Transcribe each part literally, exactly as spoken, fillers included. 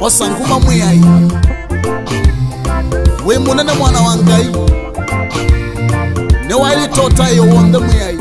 osanguma muyai we munene mwana wangai ne waili tota yo wonde muyai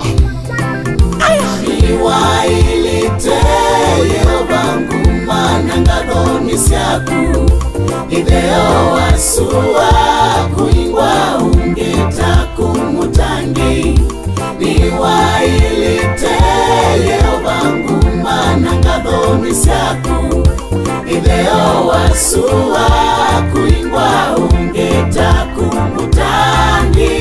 ni waili te yobanguma nangadoni syaku ideo wasua kuingwa ungeta kumutangi ni waili te yobanguma nangadoni syaku ideo wasua kuingwa ungeta kumutangi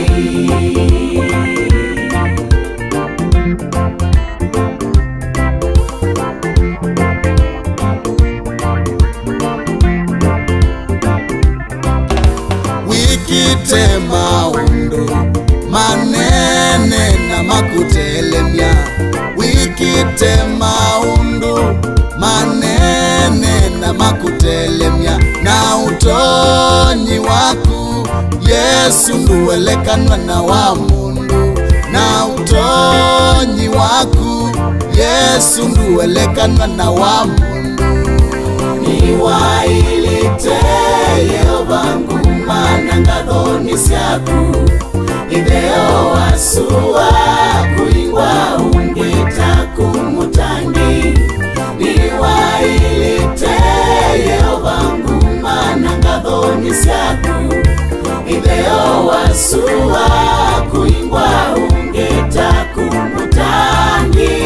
wikitema undu manene na makutelemya wikitema undu manene na makutelemya na utonyi waku Yesu nduwelekanwa na wa mundu na utonyi waku Yesu nduwelekanwa na wa mundu ni waili te yobanguma nangadoni syaku ideo wasua kuingwa ungeta kumutangi ni waili te yobanguma nangadoni syaku ideo wasua kuingwa ungeta kumutangi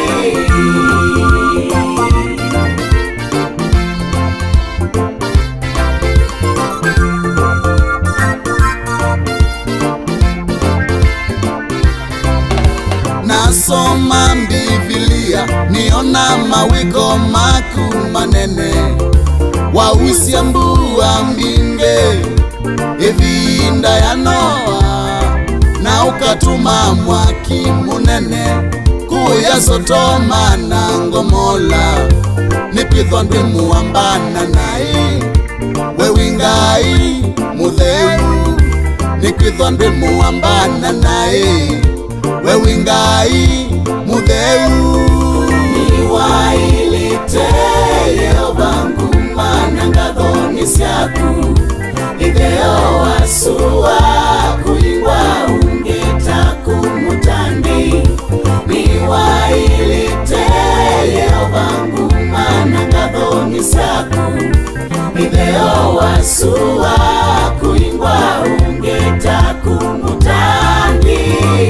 nasoma Biblia niona mawiko maku manene wausia mbua mbinge evinda ya Noa na ukatuma mwaki munene kuya Sodoma na Gomora nipithwa ndwi muambana nai wewingai mutheu nikwithwa ndwi muambana nai wewingai mutheu ni waili te yobanguma nangadoni syaku ideo wasua kuingwa ungeta kumutangi ni waili te yobanguma nangadoni syaku ideo wasua kuingwa ungeta kumutangi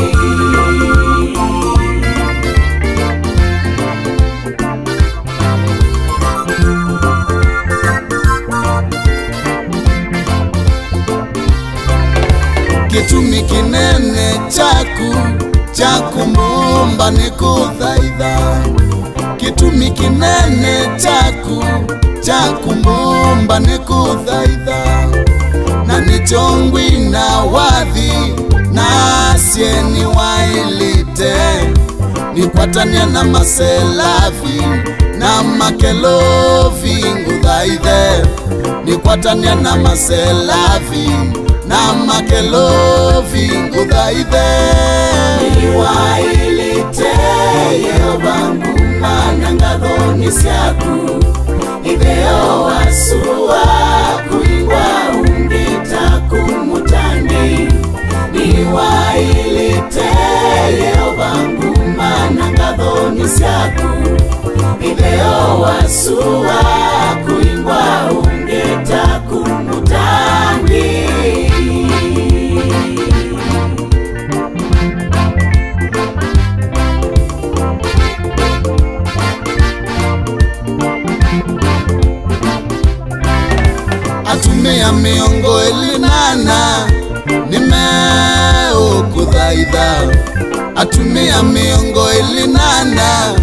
kitumi kinene chaku chakumbumba nikuthaitha kitumi kinene chaku chakumbumba nikuthaitha na nichongwi na wathi na sieni wailite nikwatania na maselavi na makelovi nguthaithe nikwatania na maselavi na makelovi nguthaithe ni waili te yobanguma nangadoni syaku ideo wasua kuingwa ungeta kumutangi ni waili te yobanguma nangadoni syaku ideo wasua kuingwa ungeta kumutangi atumia miongo elinana nimeo kuthaitha atumia miongo elinana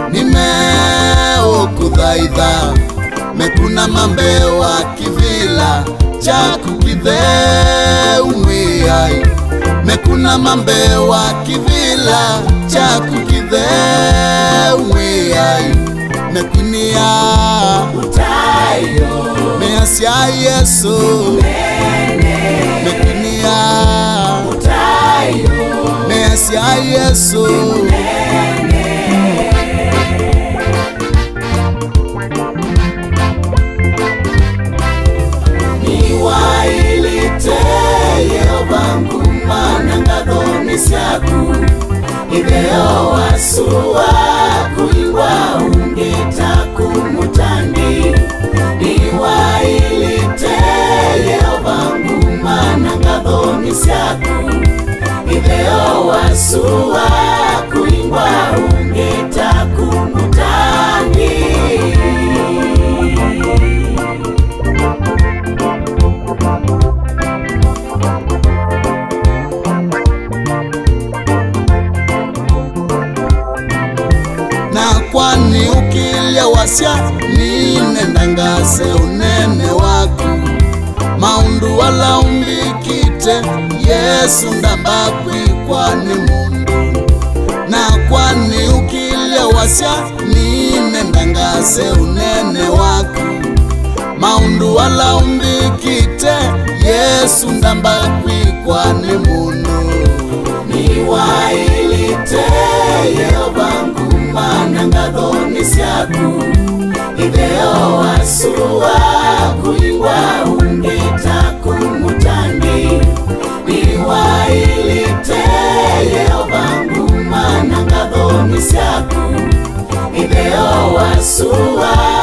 nimeo kuthaitha mekuna mambewa kivila chaku kitheu mwiyai mekuna mambewa kivila chaku kitheu mwiyai mekunia utayo measya Yesu mekunia utayo measya Yesu nisyaku itheo wasua kuingwa ungetaku mutangi niwailite Yehova nguma na ngatho nisyaku itheo wasua kuingwa ungetaku mutangi. Na kwani ukilia wasya ninendangase unene waku maundu wala umbikite Yesu ndambakwikwa ni mundu. Na kwani ukilia wasya ninendangase unene waku maundu wala umbikite Yesu ndambakwikwa ni mundu. Niwailite Yehova nguma na ngatho nisyaku itheo wasua kuingwa ungetaku mutangi niwailite Yehova nguma na ngatho nisyaku itheo wasua